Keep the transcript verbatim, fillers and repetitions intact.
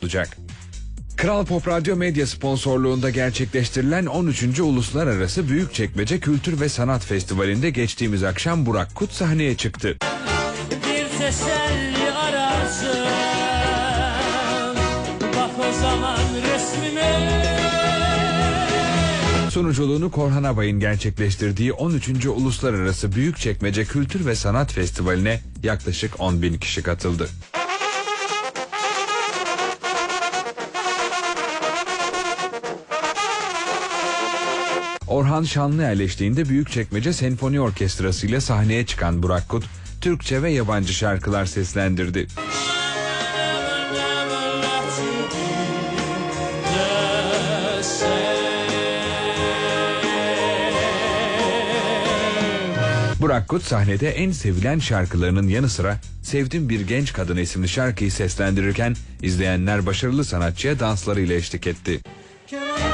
olacak. Kral Pop Radyo Medya sponsorluğunda gerçekleştirilen on üçüncü Uluslararası Büyükçekmece Kültür ve Sanat Festivali'nde geçtiğimiz akşam Burak Kut sahneye çıktı. Bir teselli ararsın, bak o zaman resmime. Sunuculuğunu Korhan Abay'ın gerçekleştirdiği on üçüncü Uluslararası Büyükçekmece Kültür ve Sanat Festivali'ne yaklaşık on bin kişi katıldı. Orhan Şanlıel eşliğinde Büyükçekmece Senfoni Orkestrası ile sahneye çıkan Burak Kut, Türkçe ve yabancı şarkılar seslendirdi. Burak Kut sahnede en sevilen şarkılarının yanı sıra Sevdim Bir Genç Kadın isimli şarkıyı seslendirirken izleyenler başarılı sanatçıya danslarıyla eşlik etti.